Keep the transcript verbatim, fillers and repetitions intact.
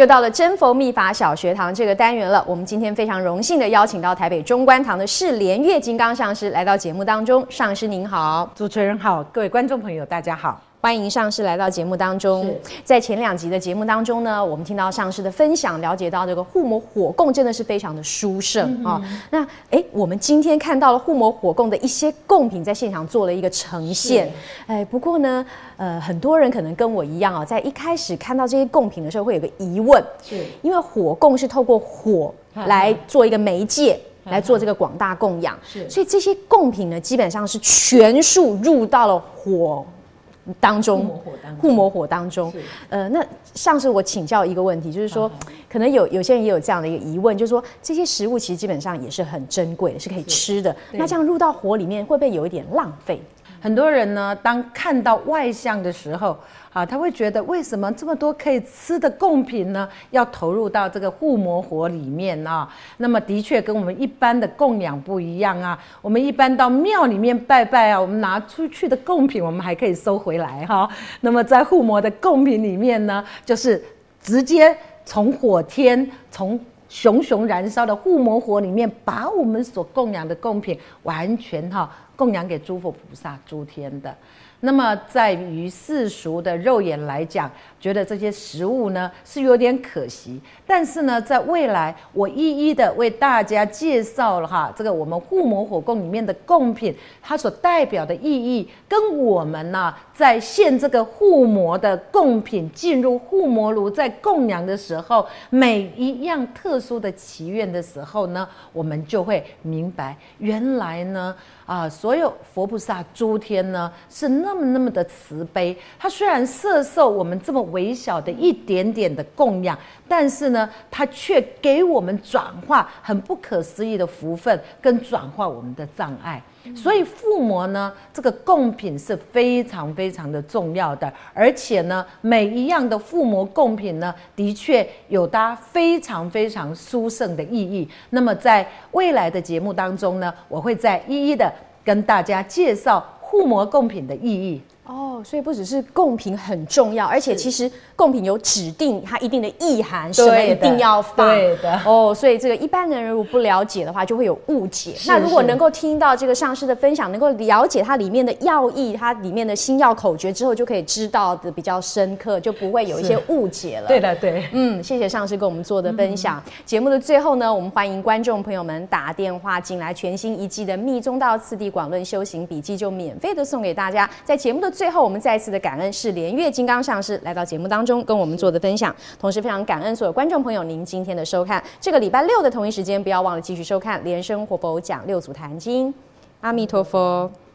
又到了真佛秘法小学堂这个单元了。我们今天非常荣幸的邀请到台北中观堂的释莲月金刚上师来到节目当中。上师您好。 主持人好，各位观众朋友大家好。 欢迎上师来到节目当中。在前两集的节目当中呢，我们听到上师的分享，了解到这个护摩火供真的是非常的殊胜啊、嗯哦。那哎，我们今天看到了护摩火供的一些贡品在现场做了一个呈现。哎，不过呢，呃，很多人可能跟我一样啊、哦，在一开始看到这些贡品的时候，会有个疑问，是因为火供是透过火来做一个媒介。来做这个广大供养，是，所以这些贡品呢，基本上是全数入到了火当中，护摩火当中。呃，那上次我请教一个问题，就是说，可能有有些人也有这样的一个疑问，就是说，这些食物其实基本上也是很珍贵的，是可以吃的。那这样入到火里面，会不会有一点浪费？ 很多人呢，当看到外相的时候，啊，他会觉得为什么这么多可以吃的贡品呢，要投入到这个护摩火里面啊？那么的确跟我们一般的供养不一样啊。我们一般到庙里面拜拜啊，我们拿出去的贡品，我们还可以收回来哈、啊。那么在护摩的贡品里面呢，就是直接从火天从熊熊燃烧的护摩火里面，把我们所供养的贡品完全哈、啊、供养给诸佛菩萨、诸天的。那么在于世俗的肉眼来讲，觉得这些食物呢是有点可惜，但是呢，在未来我一一的为大家介绍了哈，这个我们护摩火供里面的贡品，它所代表的意义，跟我们呢、啊、在献这个护摩的贡品进入护摩炉，在供养的时候，每一样特殊的祈愿的时候呢，我们就会明白，原来呢。啊，所有佛菩萨诸天呢是那么那么的慈悲，他虽然摄受我们这么微小的一点点的供养，但是呢，他却给我们转化很不可思议的福分，跟转化我们的障碍。所以护摩呢，这个贡品是非常非常的重要的，而且呢，每一样的护摩贡品呢，的确有它非常非常殊胜的意义。那么在未来的节目当中呢，我会再一一的跟大家介绍护摩贡品的意义。 哦，所以不只是贡品很重要，而且其实贡品有指定它一定的意涵，什么一定要放。 对的。 哦，所以这个一般的人如果不了解的话，就会有误解。那如果能够听到这个上师的分享，能够了解它里面的要义，它里面的心要口诀之后，就可以知道的比较深刻，就不会有一些误解了。 对的，对。 嗯，谢谢上师跟我们做的分享。嗯、节目的最后呢，我们欢迎观众朋友们打电话进来，全新一季的《密宗道次第广论修行笔记》就免费的送给大家。在节目的最后，我们再次的感恩释莲月金刚上师来到节目当中跟我们做的分享，同时非常感恩所有观众朋友您今天的收看。这个礼拜六的同一时间，不要忘了继续收看莲生活佛讲六祖坛经。阿弥陀佛。